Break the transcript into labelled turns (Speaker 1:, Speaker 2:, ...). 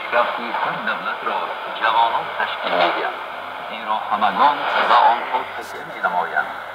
Speaker 1: پیشرفت‌یافته‌ترین دولت را جوانان تشکیل می‌دهند. این را همگان و آنها تسلیم می‌نمایند.